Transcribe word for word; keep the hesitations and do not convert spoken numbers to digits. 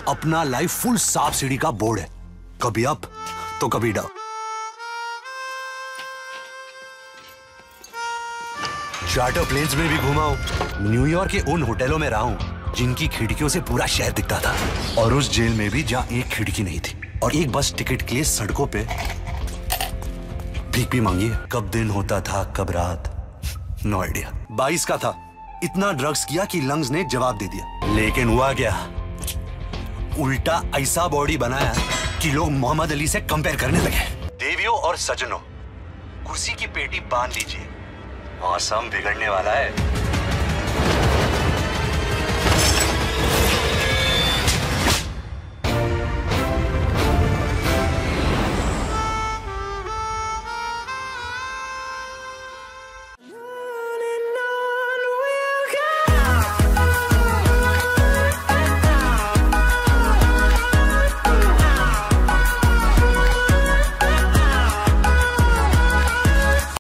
अपना life full सांप सीढ़ी का बोर्ड है, कभी अप तो कभी डाउन। चार्टर प्लेन्स में भी घुमा हूं, न्यूयॉर्क के उन होटलों में रहा हूं जिनकी खिड़कियों से पूरा शहर दिखता था, और उस जेल में भी जहां एक खिड़की नहीं थी, और एक बस टिकट के लिए सड़कों पे भीख भी मांगी है। कब दिन होता था कब रात, नो आइडिया। बाईस का था, इतना ड्रग्स किया कि लंग्स ने जवाब दे दिया, लेकिन हुआ क्या, उल्टा ऐसा बॉडी बनाया कि लोग मोहम्मद अली से कंपेयर करने लगे। देवियों और सज्जनों, कुर्सी की पेटी बांध लीजिए, मौसम बिगड़ने वाला है।